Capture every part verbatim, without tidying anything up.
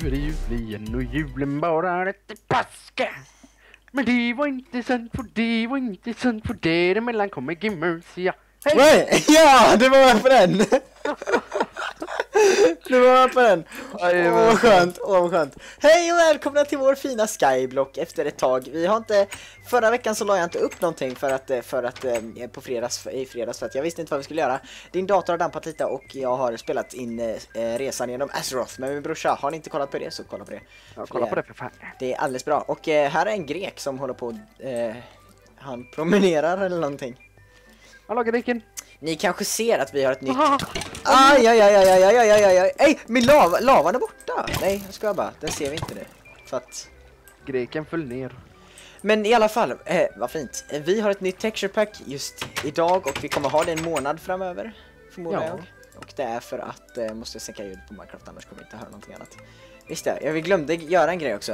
är det jul igen och julen bara efter påska. Men det var inte sant för det var inte sant för det emellan kommer Gimmersia. Hej! Nej, ja, det var på den. Det var på den. Åh, vad skönt, åh, vad skönt. Hej och välkomna till vår fina Skyblock efter ett tag. Vi har inte, förra veckan så la jag inte upp någonting för att, för att på fredags, i fredags för att jag visste inte vad vi skulle göra. Din dator har dampat lite och jag har spelat in eh, resan genom Azeroth med min brorsa. Har ni inte kollat på det så kolla på det. Ja, kolla på det för fan. Det är alldeles bra. Och eh, här är en grek som håller på, eh, han promenerar eller någonting. Hallå greken. Ni kanske ser att vi har ett nytt... Aj, aj, aj, aj, aj, aj, aj, aj, aj. Ej, min lava, lavan är borta. Nej, jag ska bara, den ser vi inte nu. För att... Greken föll ner. Men i alla fall, eh, vad fint. Vi har ett nytt texture pack just idag och vi kommer ha det en månad framöver, förmodar Ja. jag. Och det är för att, eh, måste jag sänka ljudet på Minecraft, annars kommer vi inte höra någonting annat. Visst det, jag glömde göra en grej också.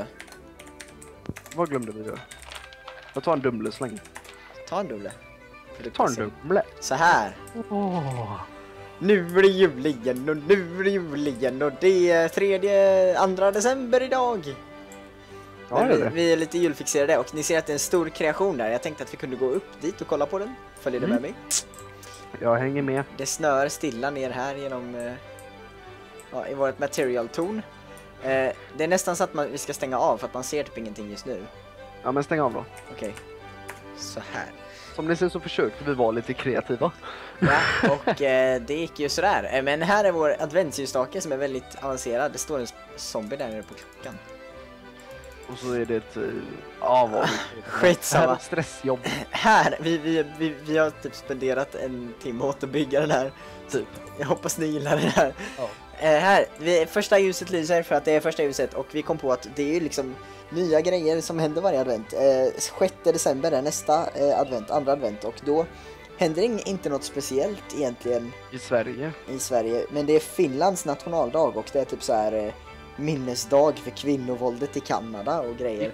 Vad glömde vi göra? Jag tar en dumle så länge. Ta en dubbel. Ta en dumle. Så här. Åh. Nu är det jul igen och nu är det jul igen och det är tredje, andra december idag. Ja, Men det är vi, det. vi är lite julfixerade och ni ser att det är en stor kreation där. Jag tänkte att vi kunde gå upp dit och kolla på den. Följer du Mm. med mig? Jag hänger med. Det snör stilla ner här genom eh, ja, i vårt material-torn. Eh, det är nästan så att man, vi ska stänga av för att man ser typ ingenting just nu. Ja, men stäng av då. Okej, så här. Som ni ser så försökte vi vara lite kreativa. Ja, och eh, det gick ju sådär. Eh, men här är vår adventsljusstake som är väldigt avancerad. Det står en zombie där nere på klockan. Och så är det ett... Ja, vad Skitsamma. Det här är ett stressjobb. Här, vi, vi, vi, vi har typ spenderat en timme åt att bygga den här. Typ. Jag hoppas ni gillar det här. Ja. Eh, här, vi, första ljuset lyser för att det är första ljuset och vi kom på att det är ju liksom nya grejer som händer varje advent. Eh, sjätte december är nästa eh, advent, andra advent och då händer ing, inte något speciellt egentligen I Sverige. i Sverige. Men det är Finlands nationaldag och det är typ så här eh, minnesdag för kvinnovåldet i Kanada och grejer.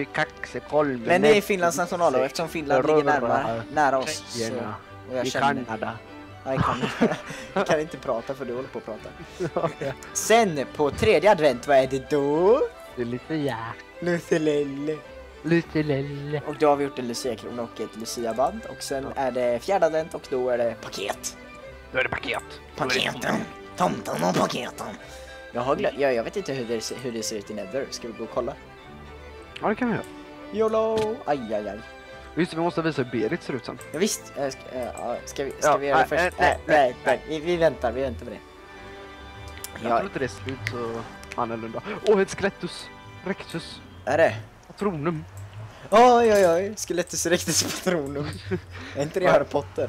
Men det är Finlands nationaldag eftersom Finland ligger närmare, nära oss. Så, och jag I känner, Kanada. jag kan, jag kan inte prata för du håller på att prata. Sen på tredje advent, vad är det då? Det är lite ja. Lucia-lelle. Lite lille. Och då har vi gjort en Lucia-krona och ett Lucia-band. Och sen är det fjärde advent och då är det paket. Då är det paket. Paketen. Tomten och paketen. Jag, har glömt, jag, jag vet inte hur det, ser- hur det ser ut i Nether. Ska vi gå och kolla? Ja, det kan vi göra. YOLO! Aj, aj, aj. Visst, vi måste visa hur Berit ser ut sen. Ja, visst, äh, ska, äh, ja, ska vi, ska Ja, vi göra det nej, först? nej, Nej, nej, nej, nej. Vi, vi väntar, vi väntar på det. Jag Ja, tror inte det ser ut så annorlunda. Åh, ett skelettus. Rectus. är det? Patronum. Oj, oj, oj. Skelettus rectus patronum. Är inte det Harry Potter?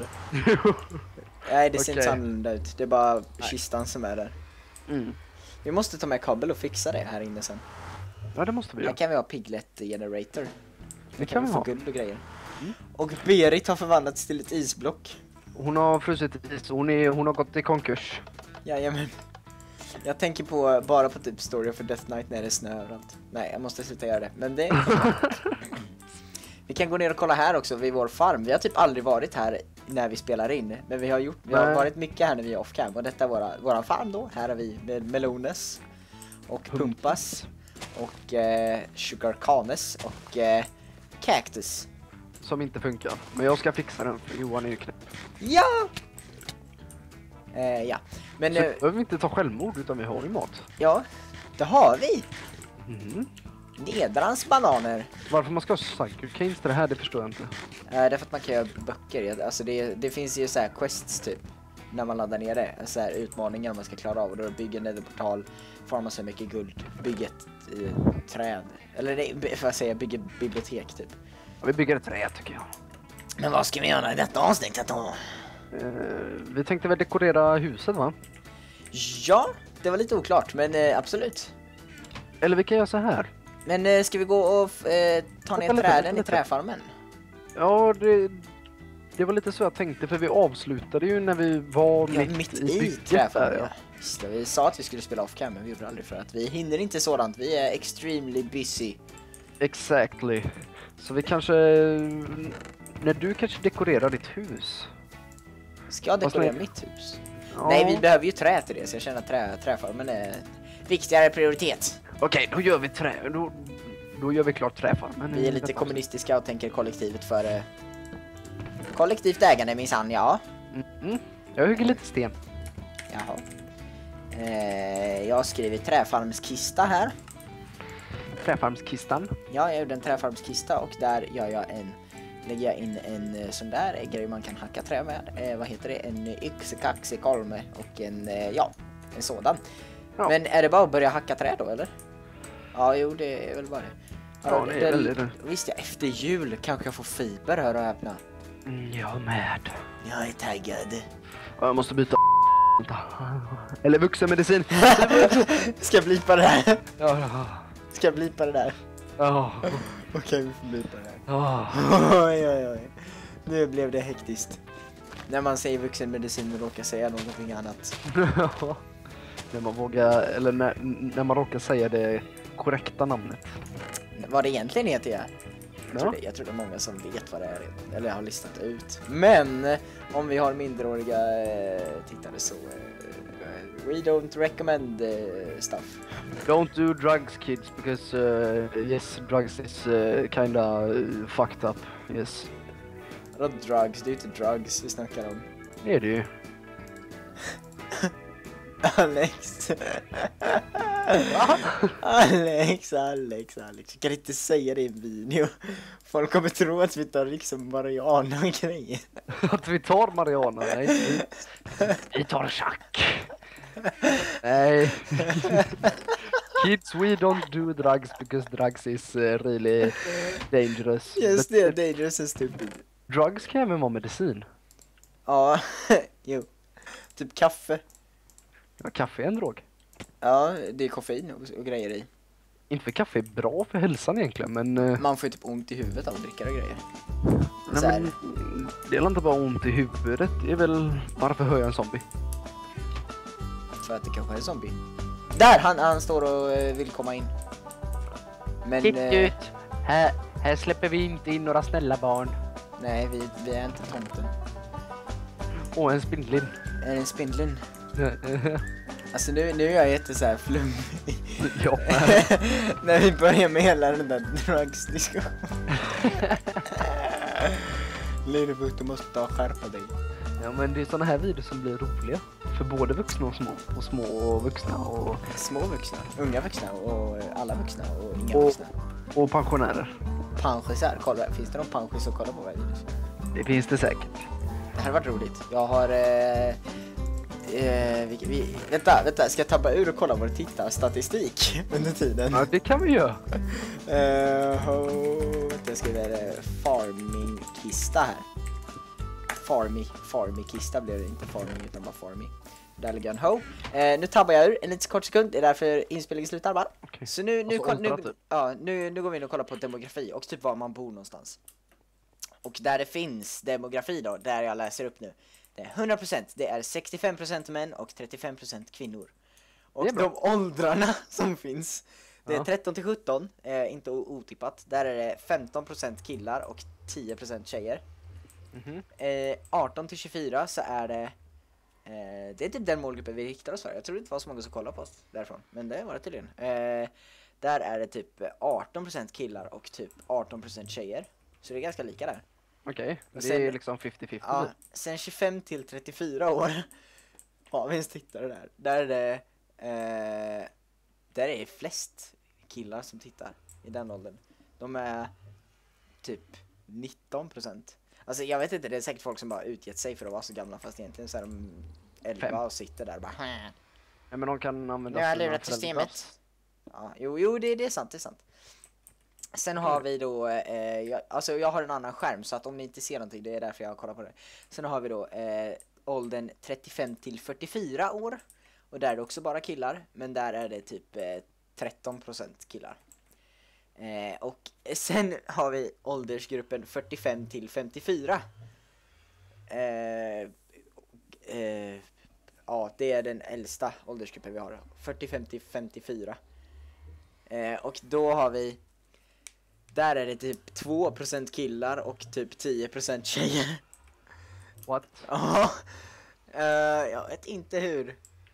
Nej, det ser inte så Okej. annorlunda ut. Det är bara kistan som är där. Mm. Vi måste ta med kabel och fixa det här inne sen. Ja, det måste vi Här göra. kan vi ha piglet generator. Det kan vi få ha. guld och grejer. Mm. Och Berit har förvandlats till ett isblock. Hon har frusit i is. Hon, är, hon har gått i konkurs. Jajamän. Jag tänker på bara på typ Story of a Death Knight när det är snö överallt. Nej, jag måste sluta göra det. Men det vi kan gå ner och kolla här också vid vår farm. Vi har typ aldrig varit här när vi spelar in. Men vi har gjort vi har Nej. varit mycket här när vi är off-cam. Och detta är våra, våran farm då. Här har vi med melones. Och pumpas. Och eh, sugar canes. Och eh, cactus. Som inte funkar. Men jag ska fixa den för Johan är ju knäpp. Ja! Eh, ja. Men Så nu, behöver vi inte ta självmord utan vi har ju mat. ja. Det har vi. Mm. Nedrans bananer. Varför man ska ha cycle canes till det här, det förstår jag inte. Eh, därför att man kan göra böcker. Alltså det, det finns ju så här quests typ. När man laddar ner det. Så här utmaningar man ska klara av. Och då bygger en netherportal. Farma så mycket guld. Bygga ett eh, träd. Eller det, för att säga bygga bibliotek typ. Ja, vi bygger ett träd tycker jag. Men vad ska vi göra i detta avsnittet då? Eh, vi tänkte väl dekorera huset va? Ja, det var lite oklart. Men eh, absolut. Eller vi kan göra så här. Men eh, ska vi gå och eh, ta ner Vänta lite, träden vänta i lite. träfarmen? Ja, det, det var lite så jag tänkte för vi avslutade ju när vi var Ja, mitt, mitt i i bygget träfarmen. där, Ja. ja. Just det, vi sa att vi skulle spela off-cam men vi gjorde aldrig för att vi hinner inte sådant. Vi är extremely busy. Exactly. Så vi kanske... När du kanske dekorerar ditt hus. Ska jag Vad dekorera snyggt. mitt hus? Ja. Nej, vi behöver ju trä till det så jag känner att trä, träfarmen är viktigare prioritet. Okej, då gör vi trä... Då, då gör vi klart träfarmen. Vi är lite kommunistiska och tänker kollektivet före... Kollektivt ägande minsann, ja. Mm, mm. Jag hugger lite sten. Jaha. Eh, jag har skrivit träfarmskista här. Träfarmskistan. Ja, jag gjorde en träfarmskista och där gör jag en... Lägger jag in en sån där grej man kan hacka trä med. Eh, vad heter det? En yxe, kaxe, kolme och en... Eh, ja, en sådan. Ja. Men är det bara att börja hacka trä då, eller? Ja, jo, det är väl bara det. Ja, det är väl det. Visst, ja, efter jul kanske jag får fiber här och öppna. Mm, jag med. Jag är taggad. Ja, jag måste byta. Eller vuxenmedicin. Ska jag blipa det där? Ja. Ska jag blipa det där? Ja. Okej, vi får blipa det där. Ja. Oj, oj, oj. Nu blev det hektiskt. När man säger vuxenmedicin och råkar säga någonting annat. När man vågar, eller när, när man råkar säga det korrekta namnet. Vad det egentligen heter, ja. Jag, Ja. tror det, jag tror det är många som vet vad det är, eller har listat ut. Men om vi har minderåriga eh, tittare så eh, we don't recommend eh, stuff. Don't do drugs, kids, because uh, yes, drugs is uh, kinda uh, fucked up. Yes. Vadå drugs? Det är ju inte drugs vi snackar om. Det är det ju. Alex. Alex, Alex, Alex. Jag kan inte säga det i en video. Folk kommer tro att vi tar liksom marijuana och grejer. Att vi tar marijuana, nej. Vi, vi tar tjack. Nej. Kids, we don't do drugs because drugs is uh, really dangerous. Just But, det, dangerous and stupid. Drugs kan även vara medicin. Ja, jo. Typ kaffe. Ja, kaffe är en drog. Ja, det är koffein och, och grejer i. Inte för kaffe är bra för hälsan egentligen, men... Uh, Man får ju typ ont i huvudet av att dricka det och grejer. nej, Så här. men, det är inte bara ont i huvudet. Det är väl... Varför hör jag en zombie? För att det kanske är en zombie. Där! Han, han står och eh, vill komma in. Men... Titt eh, ut! Här, här släpper vi inte in några snälla barn. Nej, vi, vi är inte tomten. Åh, en spindlin. Är det en spindlen? Alltså nu, nu är jag jätte så här flummig. Ja. När vi börjar med hela den där drugsdiskussionen. Lillebuk, du måste ta och skärpa dig. Ja, men det är såna här videos som blir roliga. För både vuxna och små. Och små och vuxna och... Små vuxna, unga vuxna och alla vuxna och inga Och- vuxna. Och pensionärer. Panschisar, kolla, finns det någon panschis som kollar på våra videos? Det finns det säkert. Det här har varit roligt. Jag har... Eh, eh, vi, vi, vänta, vänta, ska jag tabba ur och kolla vår tittarstatistik under tiden? Ja, det kan vi göra. Uh, oh, jag skriver uh, farming-kista här. Farmy, farmy-kista blir det, inte farming utan bara farmy. Där ligger en ho. Uh, nu tabbar jag ur en liten kort sekund, det är därför inspelningen slutar bara. Okay. Så nu, nu, Alltså, koll, nu, åldra, typ. ja, nu, nu går vi in och kollar på demografi och typ var man bor någonstans. Och där det finns demografi då, där jag läser upp nu. Det är hundra procent, det är sextiofem procent män och trettiofem procent kvinnor. Och Det är bra. de åldrarna som finns, det är Ja. tretton till sjutton, eh, inte o- otippat. Där är det femton procent killar och tio procent tjejer. Mhm. Eh, arton till tjugofyra så är det eh, det är typ den målgruppen vi riktar oss för. Jag tror det inte var så många som kollar på oss därifrån, men det var det tydligen. Eh, där är det typ arton procent killar och typ arton procent tjejer. Så det är ganska lika där. Okej, det sen- är liksom femtio femtio. Ja, sen tjugofem till trettiofyra år har vi en tittare där. Där är det eh, där är det flest killar som tittar i den åldern. De är typ nitton procent. Alltså jag vet inte, det är säkert folk som bara utgett sig för att vara så gamla, fast egentligen så är de elva Fem. och sitter där och bara "Hä." Ja, men de kan använda Nu har jag sina lurat föräldrars- systemet. Ja, jo, jo det, det är sant, det är sant. Sen har vi då, eh, jag, alltså jag har en annan skärm så att om ni inte ser någonting, det är därför jag kollar på det. Sen har vi då eh, åldern trettiofem till fyrtiofyra år. Och där är det också bara killar, men där är det typ eh, tretton procent killar. Eh, och sen har vi åldersgruppen fyrtiofem till femtiofyra. Eh, eh, ja, det är den äldsta åldersgruppen vi har. fyrtiofem till femtiofyra. Eh, och då har vi, där är det typ två procent killar och typ tio procent tjejer. What? Ja, eh, jag vet inte hur.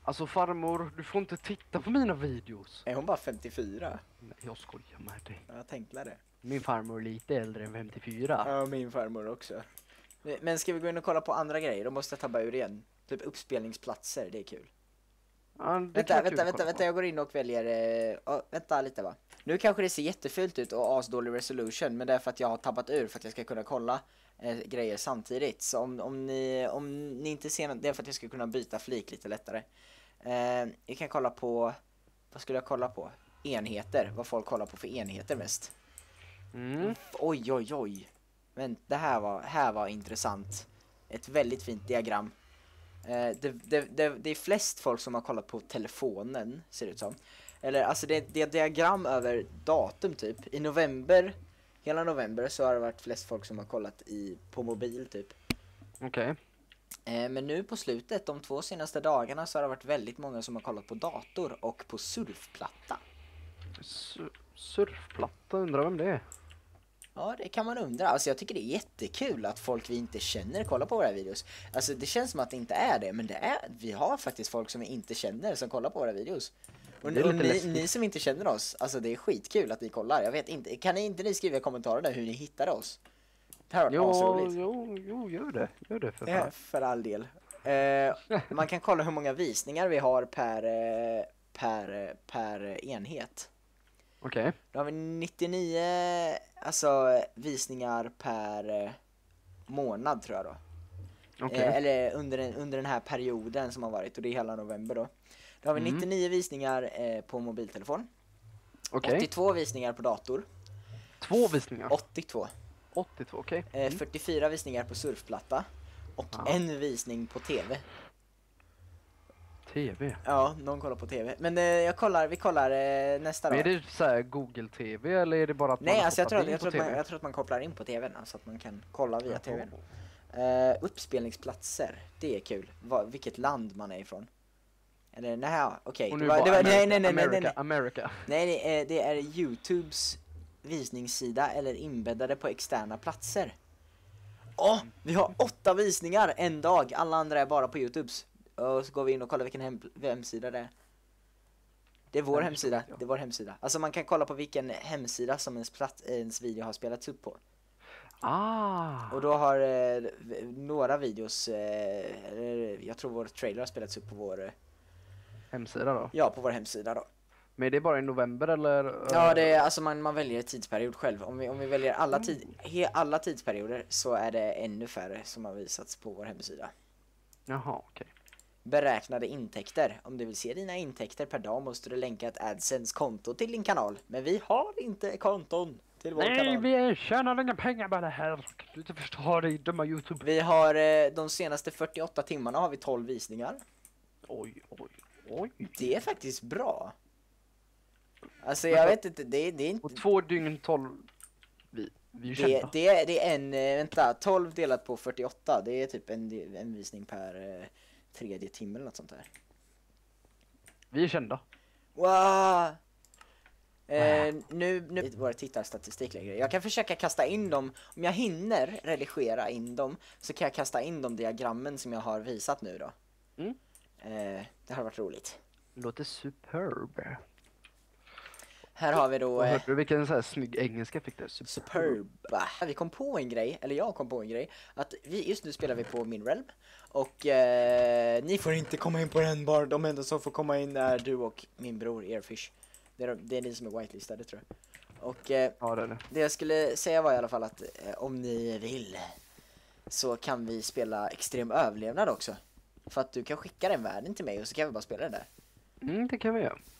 Alltså farmor, du får inte titta på mina videos. Är hon bara femtiofyra? Nej, jag skojar med dig. Jag tänkte det. Min farmor är lite äldre än femtiofyra. Ja, min farmor också. Men ska vi gå in och kolla på andra grejer? Då måste jag tabba ur igen. Typ uppspelningsplatser, det är kul. Ja, det Vänta, kan vänta, kul vänta, kolla vänta, på. jag går in och väljer... Eh, oh, vänta lite va. Nu kanske det ser jättefult ut och asdålig resolution, men det är för att jag har tappat ur för att jag ska kunna kolla eh, grejer samtidigt. Så om, om, ni, om ni inte ser något, det är för att jag ska kunna byta flik lite lättare. Eh, jag kan kolla på... Vad skulle jag kolla på? Enheter, vad folk kollar på för enheter mest. Mm. Oj, oj, oj. Men det här var, här var intressant. Ett väldigt fint diagram. Eh, det, det, det, det är flest folk som har kollat på telefonen, ser det ut som. Eller alltså det, det är ett diagram över datum typ. I november, hela november så har det varit flest folk som har kollat i, på mobil typ. Okej. Okay. Eh, men nu på slutet, de två senaste dagarna, så har det varit väldigt många som har kollat på dator och på surfplatta. Sur surfplatta, undrar vem det är? Ja, det kan man undra. Alltså jag tycker det är jättekul att folk vi inte känner kollar på våra videos. Alltså det känns som att det inte är det, men det är, vi har faktiskt folk som vi inte känner som kollar på våra videos. Och, och ni, ni som inte känner oss, alltså det är skitkul att ni kollar. Jag vet inte, kan ni inte ni skriva i kommentarer där hur ni hittade oss? Det här jo, var jo, jo, gör det. Gör det för fan. Ja, för all del. Eh, man kan kolla hur många visningar vi har per, eh, per, per enhet. Okej. Okay. Då har vi nittionio alltså, visningar per eh, månad tror jag då. Okay. Eh, eller under den, under den här perioden som har varit, och det är hela november då. Då har vi mm. nittionio visningar eh, på mobiltelefon. Okay. åttiotvå visningar på dator. Två visningar? åttiotvå. åttiotvå, okej. Okay. Mm. Eh, fyrtiofyra visningar på surfplatta. Och ah. en visning på tv. T V? Ja, någon kollar på tv. Men eh, jag kollar, vi kollar eh, nästa dag. Är det så här Google T V eller är det bara att Nej, man alltså jag tror, in jag, tror på att man, jag tror att man kopplar in på tvn så att man kan kolla via tvn. Uh, uppspelningsplatser, det är kul. Va, vilket land man är ifrån. Eller nej, okej. Okay. Det var, nej, nej, nej, nej, nej, nej. America. Nej, det är, det är YouTubes visningssida eller inbäddade på externa platser. Åh, oh, vi har åtta visningar en dag. Alla andra är bara på YouTubes. Och så går vi in och kollar vilken hem, hemsida det är. Det är vår hemsida. Det är vår hemsida. Alltså man kan kolla på vilken hemsida som ens, plats, ens video har spelats upp på. Ah. Och då har eh, några videos, eh, jag tror vår trailer har spelats upp på vår eh, hemsida då? Ja, på vår hemsida då. Men det är bara i november eller? Ja, det är alltså man, man väljer tidsperiod själv. Om vi, om vi väljer alla, tid, he, alla tidsperioder så är det ännu färre som har visats på vår hemsida. Jaha, okej. Okay. Beräknade intäkter. Om du vill se dina intäkter per dag måste du länka ett AdSense-konto till din kanal. Men vi har inte konton till vår Nej, kanal. Nej, vi tjänar inga pengar med det här. Du inte förstår det i dumma YouTube. Vi har eh, de senaste fyrtioåtta timmarna har vi tolv visningar. Oj, oj, oj. Det är faktiskt bra. Alltså jag vet inte, det, det är inte... Och två dygn tolv vi, vi är det, kända. det, är, det är en, vänta, tolv delat på fyrtioåtta. Det är typ en, en visning per eh, tredje timme eller något sånt där. Vi är kända. Wow! Eh, nu, nu våra tittarstatistik lägre. Jag kan försöka kasta in dem. Om jag hinner redigera in dem så kan jag kasta in de diagrammen som jag har visat nu då. Mm. Eh, det har varit roligt. Låter superb. Här har vi då... Och hörde du vilken så här snygg engelska fick det? Superb. Superb. Vi kom på en grej, eller jag kom på en grej. Att vi, just nu spelar vi på min realm. Och eh, ni får inte komma in på den bar. De enda som får komma in är du och min bror Airfish. Det är, det är ni som är whitelistade tror jag. Och eh, ja, det, är det. det jag skulle säga var i alla fall att eh, om ni vill så kan vi spela extrem överlevnad också. För att du kan skicka den världen till mig och så kan vi bara spela den där. Mm, det kan vi göra.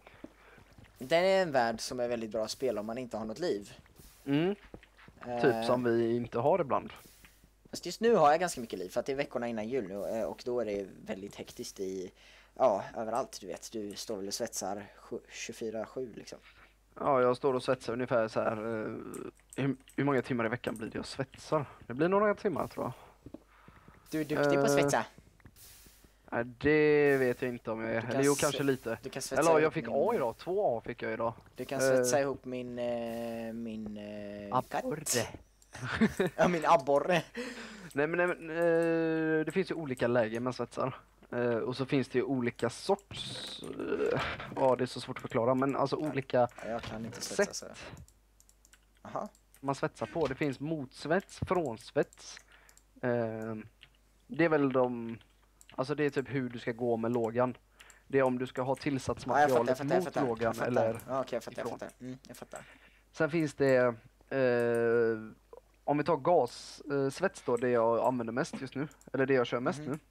Den är en värld som är väldigt bra att spela om man inte har något liv. Mm. Eh, typ som vi inte har ibland. Fast just nu har jag ganska mycket liv för att det är veckorna innan jul nu och då är det väldigt hektiskt i, ja, överallt du vet. Du står väl och svetsar tjugofyra sju liksom. Ja, jag står och svetsar ungefär så här. Uh, hur, hur många timmar i veckan blir det jag svetsar? Det blir några timmar tror jag. Du är duktig uh, på att svetsa. Nej, det vet jag inte om jag är. Eller jo, kanske lite. Du kan Eller jag fick min... A idag. Två A fick jag idag. Du kan svetsa uh, ihop min uh, min uh, abborre. Ja, min abborre. Nej, men, nej, men uh, det finns ju olika lägen med svetsar. Uh, och så finns det ju olika sorts, uh, ja det är så svårt att förklara, men alltså olika Ja, jag kan inte svetsa så. sätt Aha. man svetsar på. Det finns motsvets, frånsvets. Uh, det är väl de, alltså det är typ hur du ska gå med lågan. Det är om du ska ha tillsatsmaterialet Ja, jag fattar, jag mot fattar, jag fattar. lågan Jag eller ja, okej, jag fattar, jag ifrån. fattar. Mm, jag fattar. Sen finns det, uh, om vi tar gassvets då, det jag använder mest just nu, eller det jag kör mest Mhm. nu.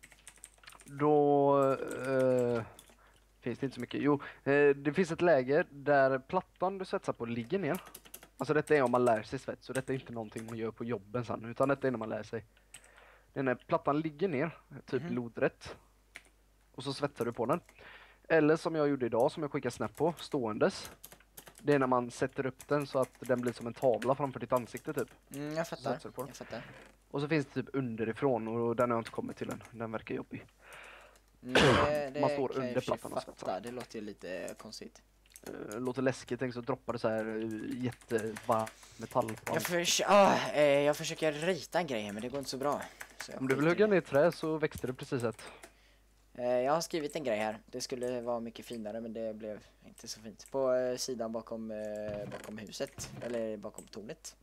Då uh, finns det inte så mycket. Jo, uh, det finns ett läge där plattan du svetsar på ligger ner. Alltså detta är om man lär sig svets, så detta är inte någonting man gör på jobben sen, utan detta är när man lär sig. Det är när plattan ligger ner, typ Mhm. lodrätt. Och så svetsar du på den. Eller som jag gjorde idag, som jag skickar snap på, ståendes. Det är när man sätter upp den så att den blir som en tavla framför ditt ansikte typ. Mm, jag fattar. Satsar på den. Jag fattar. Och så finns det typ underifrån och den har jag inte kommit till än. Den verkar jobbig. Mm, det, det Man står kan jag under i och för sig plattan och fatta. svetsar. Det låter ju lite konstigt. Uh, låter läskigt, tänk så droppar det så här uh, jättevarm metall på Jag, allt. förs ah, eh, jag försöker rita en grej här, men det går inte så bra. Så jag Om du vill skiter i hugga det. ner trä så växte det precis ett. Eh, jag har skrivit en grej här. Det skulle vara mycket finare, men det blev inte så fint. På eh, sidan bakom, eh, bakom huset, eller bakom tornet.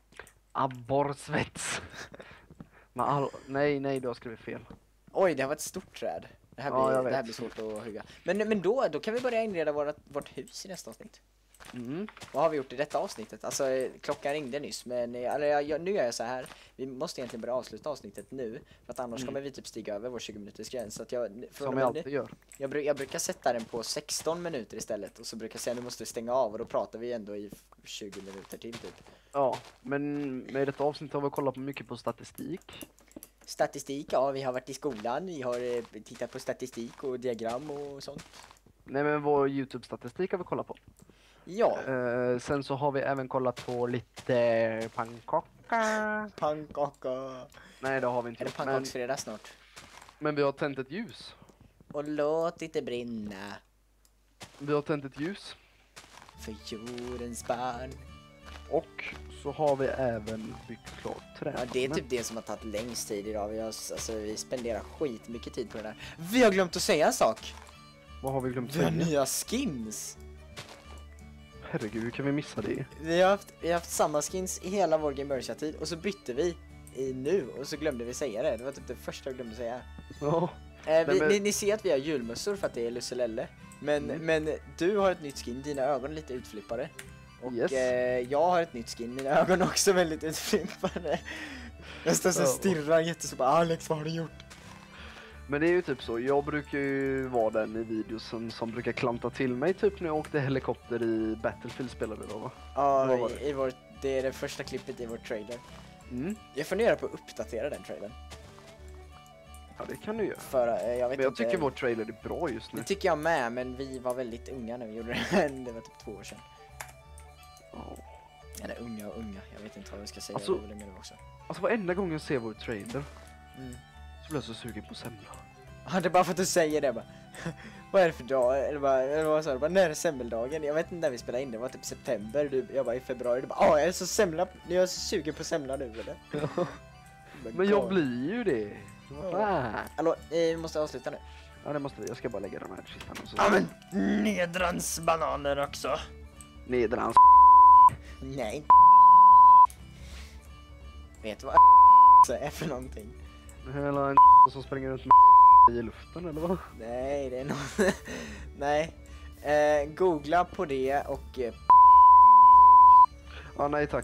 Abborrsvets. Men all... Nej, nej, du har skrivit fel. Oj, det här var ett stort träd. Det här blir, Ja, jag det här vet. blir svårt att hugga. Men, men då, då kan vi börja inreda vårt, vårt hus i nästa avsnitt. Mm. Vad har vi gjort i detta avsnittet? Alltså, eh, klockan ringde nyss, men eh, eller, jag, jag, nu gör jag så här. Vi måste egentligen börja avsluta avsnittet nu, för att annars Mm. kommer vi typ stiga över vår tjugo minuters gräns. Så att jag, från och Som med jag nu- alltid gör. jag, bru- jag brukar sätta den på sexton minuter istället, och så brukar jag säga nu måste vi stänga av, och då pratar vi ändå i tjugo minuter till typ. Ja, men med detta avsnitt har vi kollat på mycket på statistik. Statistik, ja, vi har varit i skolan, vi har eh, tittat på statistik och diagram och sånt. Nej, men vår YouTube-statistik har vi kollat på. Ja, Eh, sen så har vi även kollat på lite pannkaka. pannkaka. Nej, det har vi inte Är det gjort, men, pannkaksfredag snart? men vi har tänt ett ljus. Och låt det brinna Vi har tänt ett ljus. för jordens barn. Och så har vi även byggt klart trä. Ja, det är typ det som har tagit längst tid idag. Vi, har, alltså, vi spenderar skitmycket tid på det där. Vi har glömt att säga en sak. Vad har vi glömt Vi har säga? nya skins. Herregud, hur kan vi missa det? Vi har haft, vi har haft samma skins i hela vår Game Bersia-tid, och så bytte vi i nu, och så glömde vi säga det. Det var typ det första jag glömde säga. Ja. Eh, vi, men- ni, ni ser att vi har julmössor för att det är Lusselelle. Men, Mm. men du har ett nytt skin, dina ögon är lite utflippade. Och Yes. eh, jag har ett nytt skin, mina ögon är också väldigt utflippade. Jag står så och Ja. stirrar jätteså bara, Alex, vad har du gjort? Men det är ju typ så, jag brukar ju vara den i videosen som brukar klanta till mig typ när jag åkte helikopter i Battlefield spelade vi då va? Ja, Vad var i, det? i vår, det är det första klippet i vår trailer. Mm. Jag funderar på att uppdatera den trailern. Ja, det kan du göra. För eh, jag vet Men jag inte. tycker vår trailer är bra just nu. Det tycker jag med, men vi var väldigt unga när vi gjorde det. Det var typ två år sedan. Ja. Eller unga och unga, jag vet inte vad vi ska säga. Alltså- Det var länge nu också. Alltså varenda gång jag ser vår trailer Mm. så blir jag så sugen på semla. Ja, det är bara för att du säger det bara. Vad är det för dag? Eller bara, eller vad sa du? Bara, när är semmeldagen? Jag vet inte när vi spelade in, det var typ september. Du, jag var i februari, du bara, ah, jag är så semla. Jag är så sugen på semla nu, eller? Men jag blir ju det. Ja. Fan. Hallå, eh, vi måste avsluta nu. Ja, det måste vi. Jag ska bara lägga den här kistan och så. Ja, men nedrans bananer också. Nedrans. Nej. Vet du vad är för någonting? Eller en som springer runt med i luften eller vad? Nej, det är någon... Nej. Eh, googla på det och... Eh, Ja, nej tack.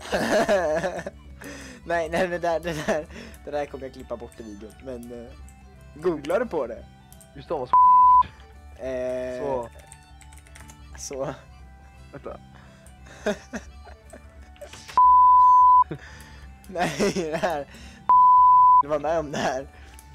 nej, nej, det där, det där, det där kommer jag klippa bort i videon. Men eh, googla du på det? Just det, vad Eh, så. Så. Vänta. Nej, det här. Du var med om det här.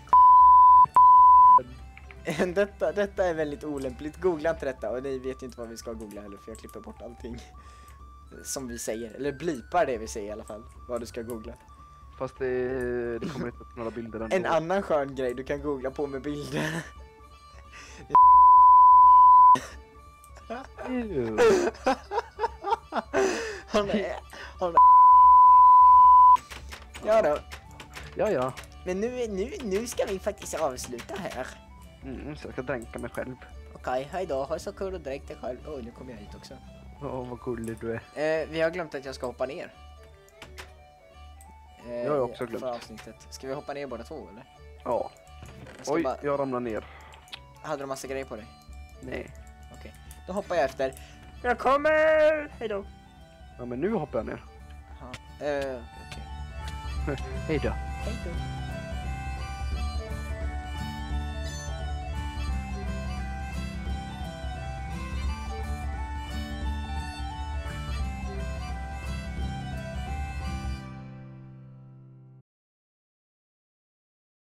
Detta, detta är väldigt olämpligt. Googla inte detta, och ni vet ju inte vad vi ska googla heller, för jag klipper bort allting som vi säger, eller blipar det vi säger i alla fall, vad du ska googla. Fast det, det kommer inte upp några bilder ändå. En annan skön grej du kan googla på med bilder. Ew. Han är, han är. Ja då. Ja, ja. Men nu, nu, nu ska vi faktiskt avsluta här. Mm, så jag ska dränka mig själv. Okej, hej då. Ha det så kul och dränk dig själv. Oj, nu kommer jag hit också. Åh, vad gullig du är. Eh, vi har glömt att jag ska hoppa ner. Eh, Jag har också glömt. För avsnittet. Ska vi hoppa ner båda två eller? Ja. Jag ska Oj, bara... jag ramlar ner. Hade du massa grejer på dig? Nej. Okej, då hoppar jag efter. Jag kommer! Hej då. Ja, men nu hoppar jag ner. Ja, eh, okej. Hej då. Hej då.